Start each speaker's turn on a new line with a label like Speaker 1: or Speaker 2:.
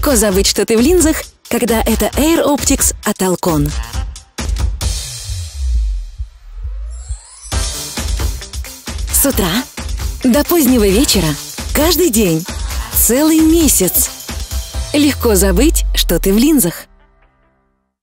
Speaker 1: Легко забыть, что ты в линзах, когда это Air Optics от Alcon. С утра до позднего вечера, каждый день, целый месяц. Легко забыть, что ты в линзах.